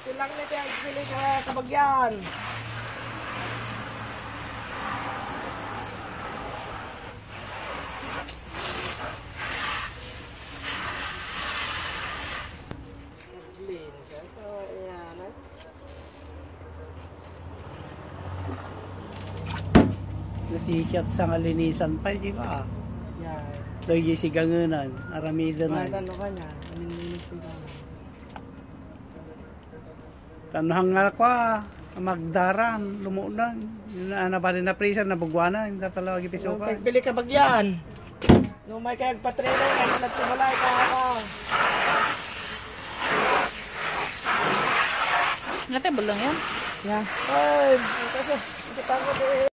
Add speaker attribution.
Speaker 1: Silang nito yung pili ka kabagyan.
Speaker 2: Nasisiyat sa kalinisan pa, di ba?
Speaker 1: Yan.
Speaker 2: Lagi si gangunan, aramida na.
Speaker 1: Ano ka niya? Nilinis ka na.
Speaker 2: Tanuhang nga ko magdaran, lumuunan. Na pa rin na prisa, nabugwana, hindi talaga
Speaker 1: Nung
Speaker 2: ipisukan.
Speaker 1: pili ka bagyan. Nung may kayag patrela na nagtumalay ka ako.
Speaker 3: Natable lang yan.
Speaker 1: Yeah. Ay, kasi, ito